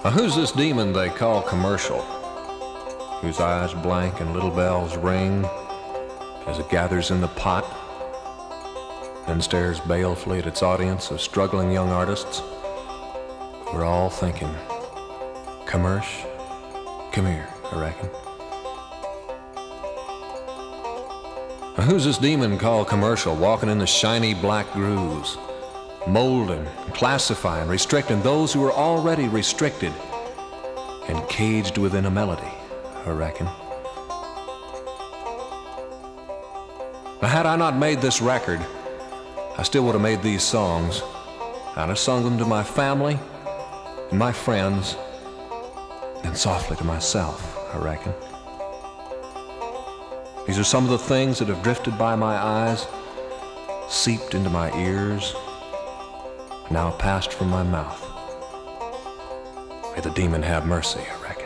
Now, who's this demon they call commercial, whose eyes blank and little bells ring as it gathers in the pot and stares balefully at its audience of struggling young artists? We're all thinking, commercial, come here, I reckon. Now, who's this demon called commercial walking in the shiny black grooves, molding, classifying, restricting those who are already restricted and caged within a melody, I reckon. Now, had I not made this record, I still would have made these songs. I'd have sung them to my family and my friends, and softly to myself, I reckon. These are some of the things that have drifted by my eyes, seeped into my ears, now passed from my mouth. May the demon have mercy, I reckon.